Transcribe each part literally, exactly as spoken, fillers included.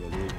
hiljada ljudi.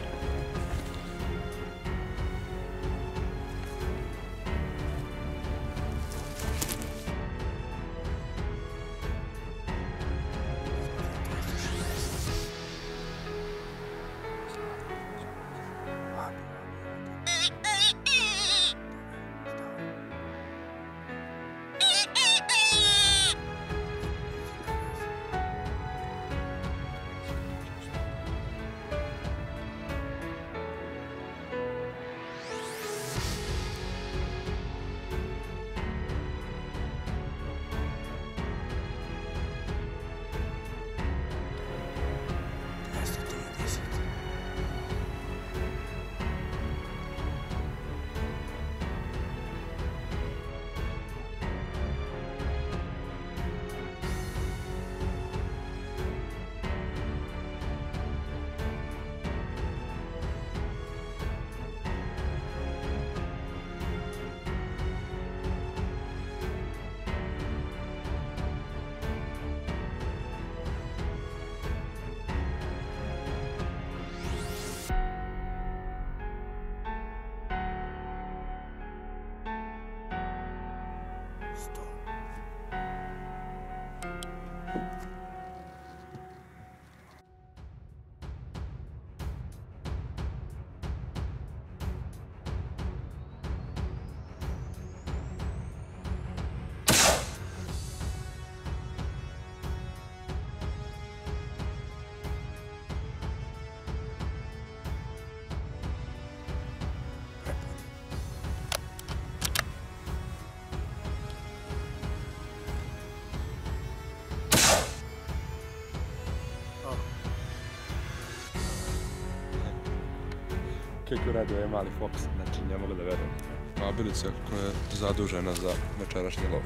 Kako radi ovaj mali Fox, znači ne mogu da verujem. Abilica koja je zadužena za večerašnji lov.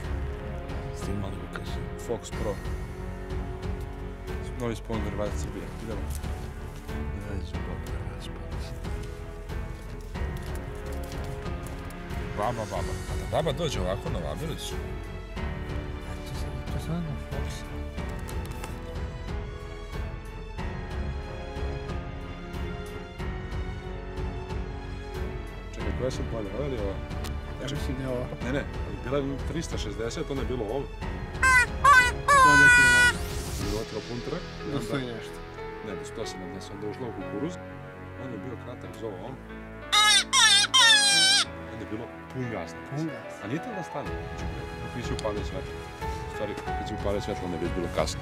Snimali ga kaže. Fox Pro. Novi sponsor Vajt Srbije. Idemo. Ne znam, baba, ne znam. Baba, baba. A da baba dođe ovako na abilicu? To je samo Fox. Koja su polja, ovo ili ova? Ja mislim da je ova. Ne, ne, bila je trista šezdeset, onda je bilo ovo. To neki je ovo. Bilo otro puntra. Da stoji nešto. Ne, do sto sedamdeset, onda je ušla u kukuruz. Onda je bio kratak zov on. Onda je bilo pun gasno. Pun gas. A nije to da stane. Znači, vi si upalio svetlo. U stvari, kad si upalio svetlo, onda je bilo kasno.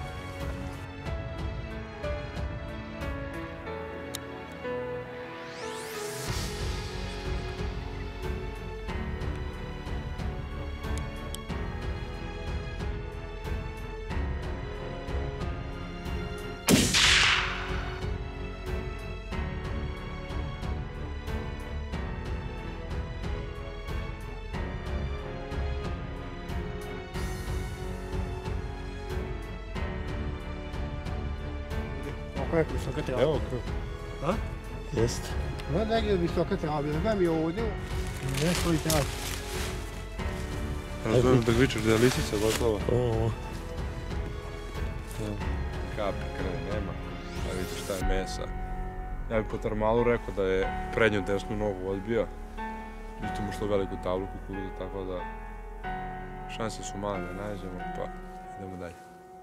Koja je visoka treba? Evo krv. A? Jeste. Ima negdje visoka treba, ne gledam je ovdje. Ne stoji treba. Razumijem da vičeš da je lisica goslova. Ovo. Kapi krve nema, a vidiš šta je mesa. Ja bih po termalu rekao da je prednju desnu nogu odbio. Međutim ušlo veliku tablu kukuruza, tako da šanse su male da nađemo, pa idemo dalje.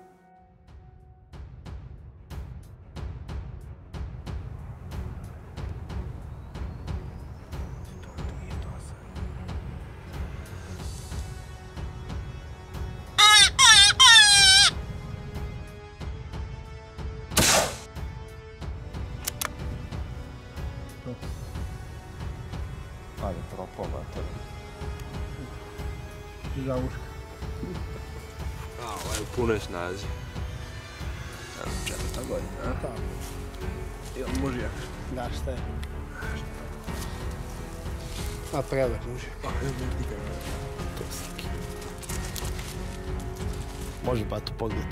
Ajde, propao, brate. Za uška. A, ovaj je u punoj snazi. Evo, četvrta godina, a? Tako. I on mužijak. Da, šta je? A, prelep mužijak. A, evo mi nikad. To je slike. Može pa tu pogled.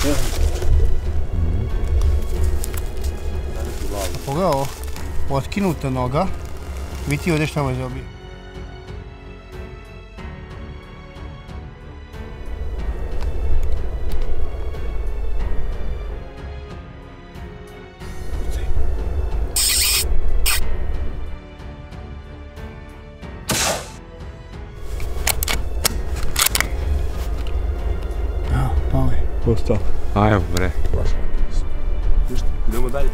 Pogledaj ovo, otkinuta noga, vidi ovdje šta me zabije. Pusto. Ajmo bre. Ništa, idemo dalje.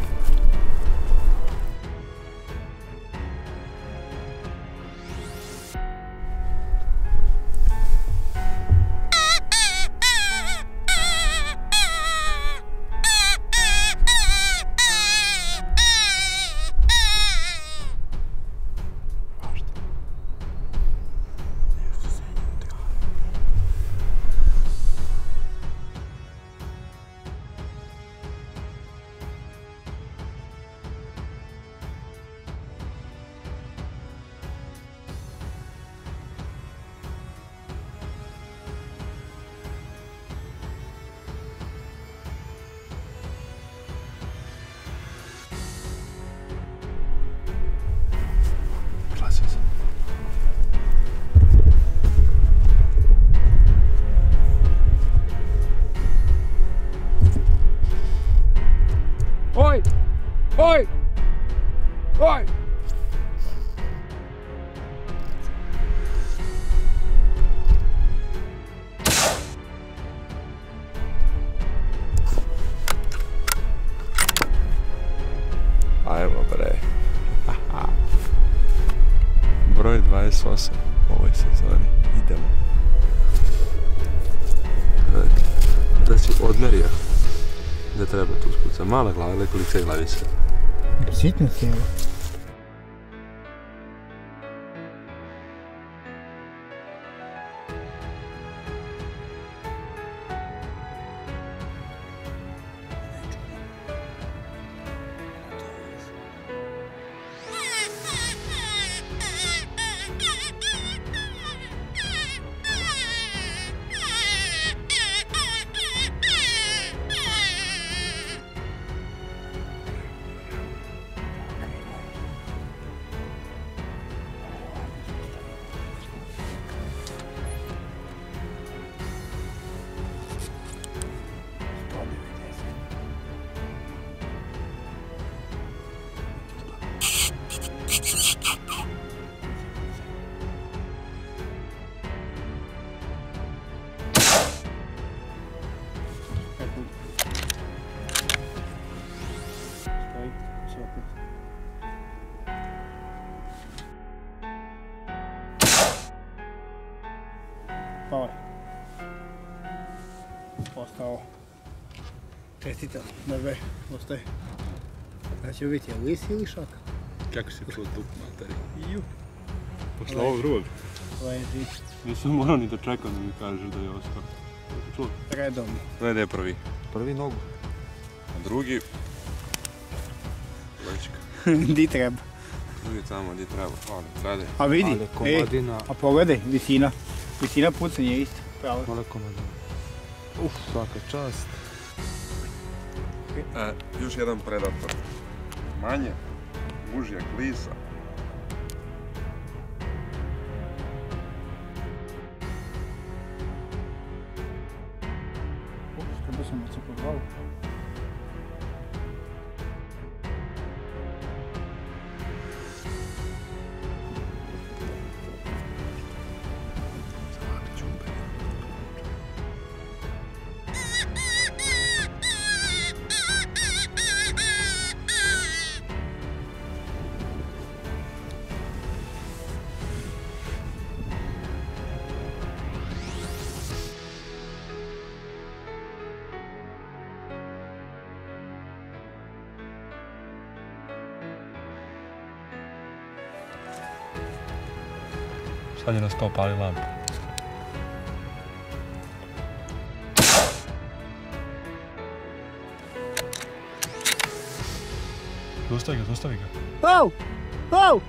Oj! Oj! Oj! Ajmo bre. Broj dvadeset osam u ovoj sezoni. Idemo. Da si odmerio. Da treba tu spuca. Mala glava ili koliko je glavica? Sitno cijelo. Pao je. Ostao. Čestitam. Dobre, ostaje. Kada će biti, je lis ili šaka? Kako si čuo duk materi? Iju. Posle ovog drugog. Leži. Nisam morao ni da čekam da mi kažeš da je ostao. Čuo? Redovno. Gledaj gdje je prvi. Prvi nogu. A drugi... Lećka. Di treba? Drugi tamo gdje treba. Ali, gledaj. A vidi, ej, a pogledaj, visina. Visina pucanja je isto. Pravo. Male komadina. Uf, svaka čast. E, još jedan predator. Manje, mužja klisa. Uf, treba sam se po glavu. Sad je na sto pali lampu. Zaustavi ga, zaustavi ga. Au! Au!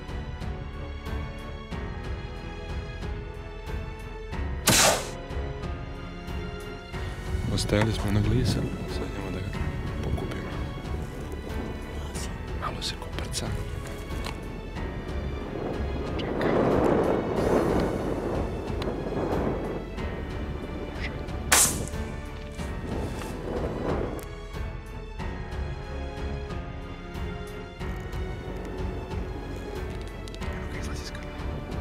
Ostajali smo na glisa, sad idemo da ga pokupimo. Malo se koprca. Čekaj. Izlazi iz kanala.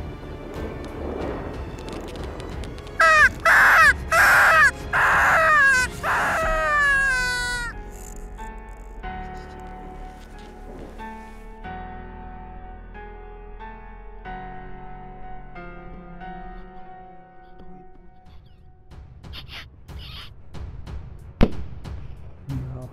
Bravo.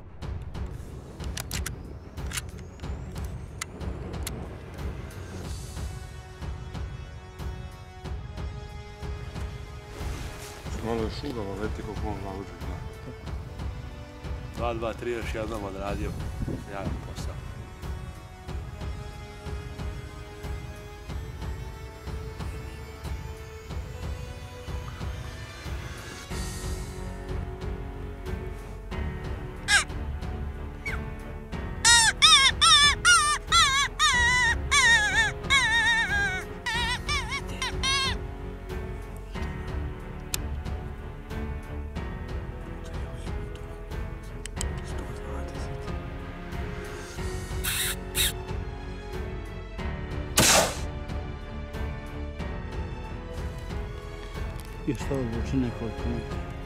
Malo je šugava, leti kako on lauđe. dva dva tri još jednom odradio sjajan posao. I što odluči nekoliko metara.